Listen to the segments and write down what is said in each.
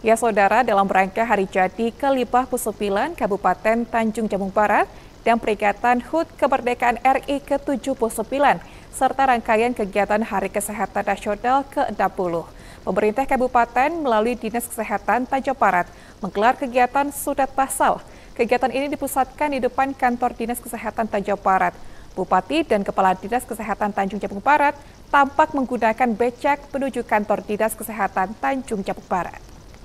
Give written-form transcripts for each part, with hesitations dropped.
Ya saudara, dalam rangka Hari Jadi ke-59 Kabupaten Tanjung Jabung Barat dan peringatan HUT Kemerdekaan RI ke-79, serta rangkaian kegiatan Hari Kesehatan Nasional ke-60. Pemerintah Kabupaten melalui Dinas Kesehatan Tanjung Barat menggelar kegiatan sunat massal. Kegiatan ini dipusatkan di depan kantor Dinas Kesehatan Tanjung Barat. Bupati dan Kepala Dinas Kesehatan Tanjung Jabung Barat tampak menggunakan becak menuju kantor Dinas Kesehatan Tanjung Jabung Barat.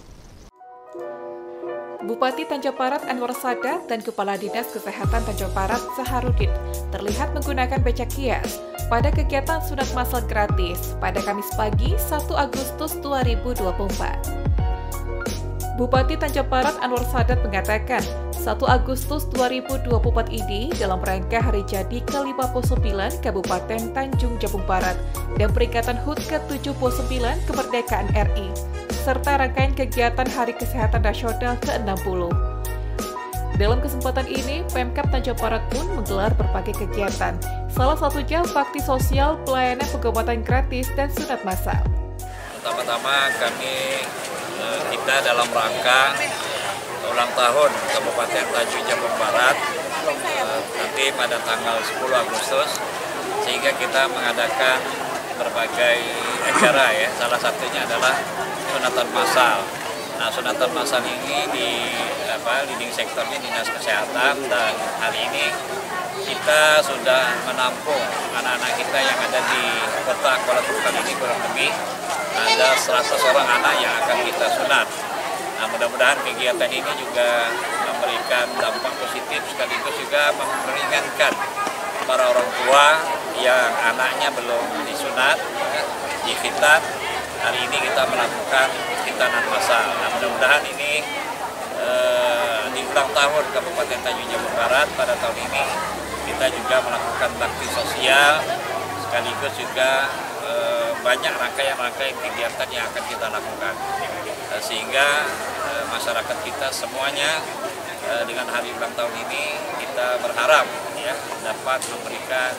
Bupati Tanjung Barat Anwar Sadat dan Kepala Dinas Kesehatan Tanjung Barat Saharudin terlihat menggunakan becak hias pada kegiatan sunat massal gratis pada Kamis pagi 1 Agustus 2024. Bupati Tanjung Barat Anwar Sadat mengatakan 1 Agustus 2024 ini dalam rangka Hari Jadi ke-59 Kabupaten Tanjung Jabung Barat dan peringatan HUT ke-79 Kemerdekaan RI, serta rangkaian kegiatan Hari Kesehatan Nasional ke-60. Dalam kesempatan ini, Pemkab Tanjung Barat pun menggelar berbagai kegiatan, salah satunya bakti sosial pelayanan pengobatan gratis dan sunat massal. Pertama-tama kita dalam rangka ulang tahun Kabupaten Tanjung Jabung Barat nanti pada tanggal 10 Agustus, sehingga kita mengadakan berbagai acara ya. Salah satunya adalah sunatan massal. Nah, sunatan massal ini di leading sektornya Dinas Kesehatan, dan hari ini kita sudah menampung anak-anak kita yang ada di kota Kuala Tunggal ini, kurang lebih ada 100 orang anak yang akan kita sunat. Nah, mudah-mudahan kegiatan ini juga memberikan dampak positif sekaligus juga meringankan para orang tua yang anaknya belum disunat, dikhitan. Hari ini kita melakukan khitanan massal. Nah, mudah-mudahan ini di ulang tahun Kabupaten Tanjung Jabung Barat pada tahun ini kita juga melakukan bakti sosial, sekaligus juga banyak rangkaian kegiatan yang akan kita lakukan, sehingga masyarakat kita semuanya dengan hari ulang tahun ini kita berharap ya dapat memberikan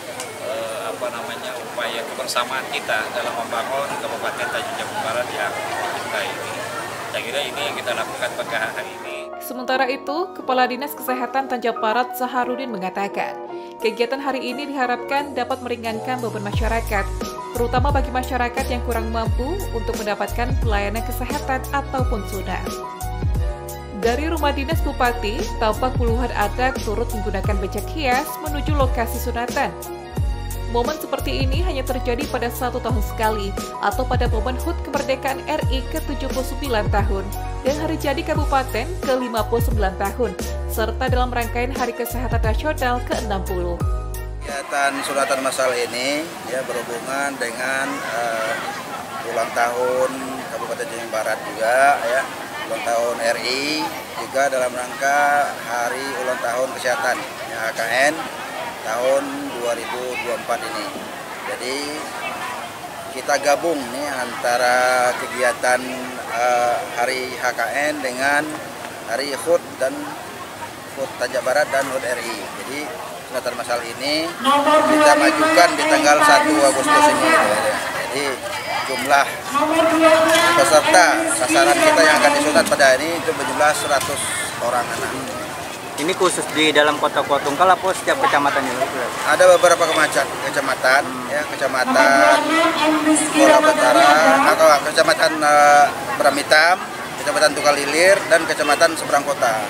upaya kebersamaan kita dalam membangun Kabupaten Tanjung Jabung Barat yang kita ini. Saya kira ini yang kita lakukan pada hari ini. Sementara itu, Kepala Dinas Kesehatan Tanjung Barat Saharudin mengatakan, kegiatan hari ini diharapkan dapat meringankan beban masyarakat, terutama bagi masyarakat yang kurang mampu untuk mendapatkan pelayanan kesehatan ataupun sunat. Dari rumah dinas Bupati, tampak puluhan adat turut menggunakan becak hias menuju lokasi sunatan. Momen seperti ini hanya terjadi pada 1 tahun sekali, atau pada momen HUT Kemerdekaan RI ke-79 tahun dan Hari Jadi Kabupaten ke-59 tahun, serta dalam rangkaian Hari Kesehatan Nasional ke-60. Kegiatan sunatan massal ini ya berhubungan dengan ulang tahun Kabupaten Tanjung Barat juga ya, ulang tahun RI juga dalam rangka Hari Ulang Tahun Kesehatan ya, HKN tahun 2024 ini. Jadi kita gabung nih antara kegiatan Hari HKN dengan Hari HUT dan HUT Tanjung Barat dan HUT RI. Jadi sunatan massal ini kita majukan di tanggal 1 Agustus ini. Jadi jumlah peserta sasaran kita yang akan disunat pada hari ini itu berjumlah 100 orang anak. Ini khusus di dalam kota Kuala Tunggal apa setiap kecamatan juga? Ada beberapa kecamatan, ya, kecamatan Kuala Betara atau kecamatan Beramitam, kecamatan Tunggal Ilir, dan kecamatan seberang kota.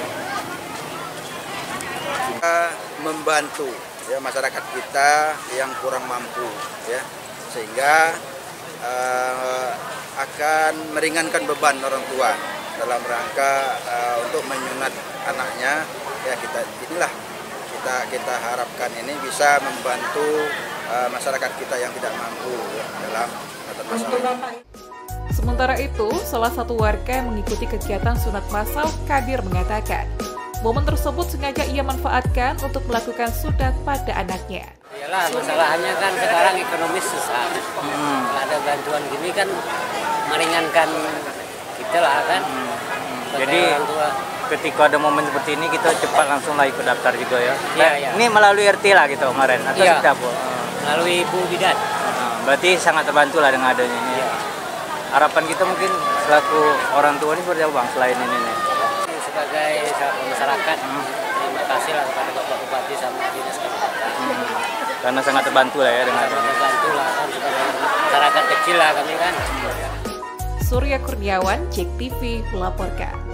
Kita membantu ya masyarakat kita yang kurang mampu, ya, sehingga akan meringankan beban orang tua dalam rangka untuk menyunat anaknya. Ya, kita harapkan ini bisa membantu masyarakat kita yang tidak mampu ya, dalam masalah. Sementara itu, salah satu warga yang mengikuti kegiatan sunat massal, Kadir, mengatakan momen tersebut sengaja ia manfaatkan untuk melakukan sunat pada anaknya. Iyalah, masalahnya kan sekarang ekonomis susah. Kalau ada bantuan gini kan meringankan kita lah kan. Jadi ketika ada momen seperti ini kita cepat langsung lah ikut daftar juga ya. Iya. Ini melalui RT lah gitu kemarin atau iya, kita Bu? Melalui Ibu Bidan. Berarti sangat terbantu lah dengan adanya ini. Iya. Harapan kita mungkin selaku orang tua ini seperti apa Bang selain ini nih? Sebagai masyarakat, terima kasih lah kepada Bapak Bupati sama Dinas Kesehatan. Karena sangat terbantu lah ya dengan Terbantu lah kan sebagai masyarakat kecil lah kami kan. Surya Kurniawan, JEK TV melaporkan.